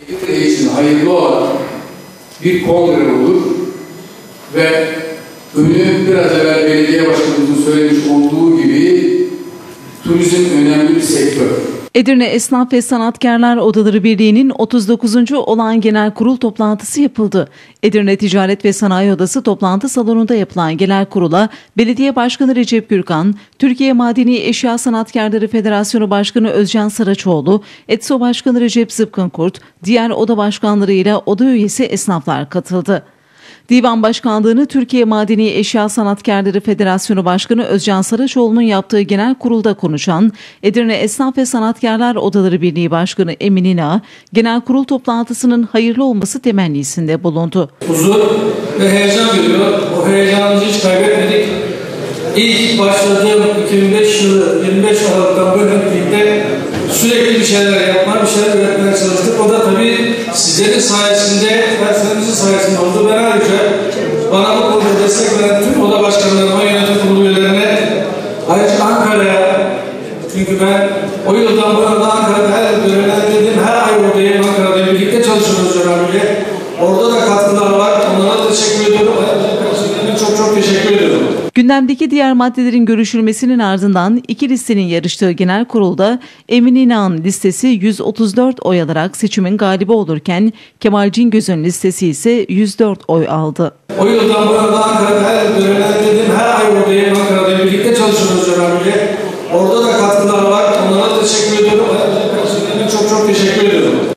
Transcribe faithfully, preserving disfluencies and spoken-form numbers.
Edirne için hayırlı olan bir kongre olur ve önü biraz evvel belediye başkanımızın söylemiş olduğu gibi turizm önemli bir sektör. Edirne Esnaf ve Sanatkarlar Odaları Birliği'nin otuz dokuzuncu olağan genel kurul toplantısı yapıldı. Edirne Ticaret ve Sanayi Odası toplantı salonunda yapılan genel kurula Belediye Başkanı Recep Gürkan, Türkiye Madeni Eşya Sanatkarları Federasyonu Başkanı Özcan Saraçoğlu, ETSO Başkanı Recep Zıpkınkurt, diğer oda başkanlarıyla oda üyesi esnaflar katıldı. Divan Başkanlığı'nı Türkiye Madeni Eşya Sanatkarları Federasyonu Başkanı Özcan Saraçoğlu'nun yaptığı genel kurulda konuşan Edirne Esnaf ve Sanatkarlar Odaları Birliği Başkanı Emin İna, genel kurul toplantısının hayırlı olması temennisinde bulundu. Huzur ve heyecan veriyor. O heyecanımızı hiç kaybetmedik. İlk başladığım iki bin beş yılı yirmi beş Aralık'tan böyle birlikte sürekli bir şeyler yapma, bir şeyler üretmeye çalıştık. O da tabii sizlerin sayesinde, personelimizin sayesinde oldu. Ben ayrıca bana bu konuda destek veren tüm oda başkanlarıma, yönetim kurulu üyelerine, ayrıca Ankara'ya, çünkü ben o yıldan bu yana Ankara'da her görevlendirdiğim her ay oradayım, Ankara'da birlikte çalışıyoruz Cenab-ı Bey. Orada da katkılar var. Onlara teşekkür ediyorum. Personelime çok çok teşekkür ediyorum. Gündemdeki diğer maddelerin görüşülmesinin ardından iki listenin yarıştığı genel kurulda Emin İnan'ın listesi yüz otuz dört oy alarak seçimin galibi olurken Kemal Cingöz'ün listesi ise yüz dört oy aldı. O yıldan bu yana Ankara'da her görevlendirdiğim her ay oradayım, Ankara'da birlikte çalışıyoruz Cenab-ı Bey. Orada da katkılar var. Onlara teşekkür ediyorum. Personelime çok çok teşekkür ediyorum.